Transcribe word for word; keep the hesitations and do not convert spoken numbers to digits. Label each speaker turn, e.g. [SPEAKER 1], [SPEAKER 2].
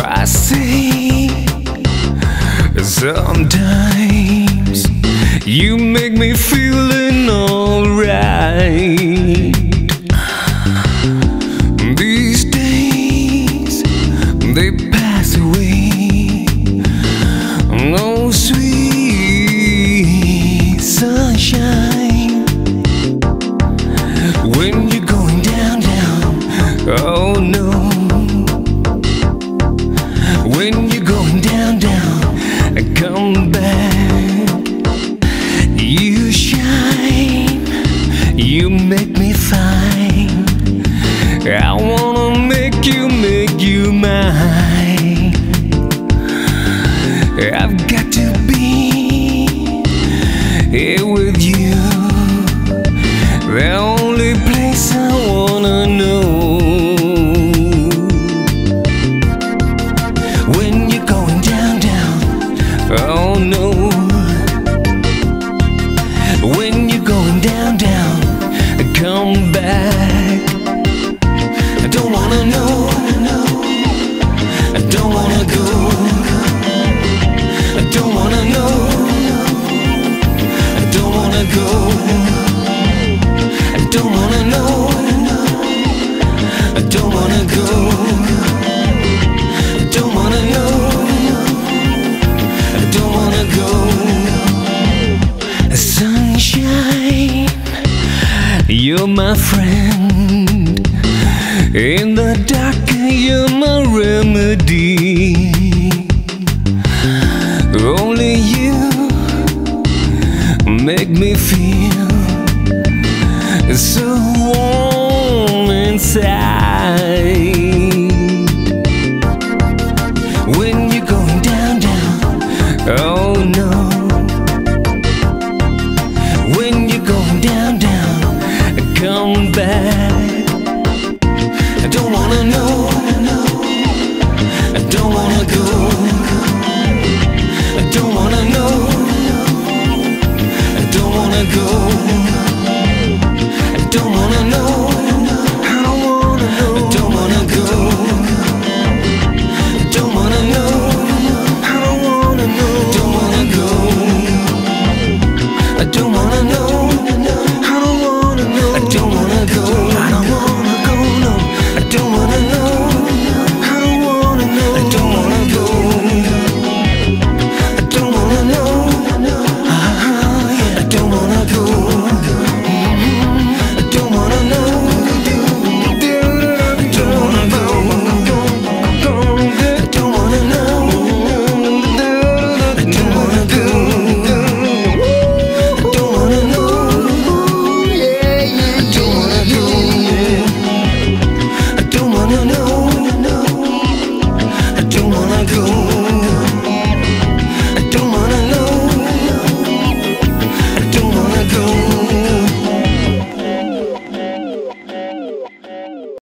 [SPEAKER 1] I say sometimes you make me feeling alright. These days they pass away. No sweet sunshine when you're going down, down. Oh no. When you're going down, down, come back. You shine, you make me fine. I wanna make you, make you mine. I've got to be here with you. The only place I wanna know. Oh no. When you're going down, down, come back. I don't wanna know, I don't wanna go, I don't wanna know, I don't wanna go, I don't wanna know, I don't wanna go, I don't wanna know, I don't wanna go. Sunshine, you're my friend. In the dark, you're my remedy. Only you make me feel so warm inside.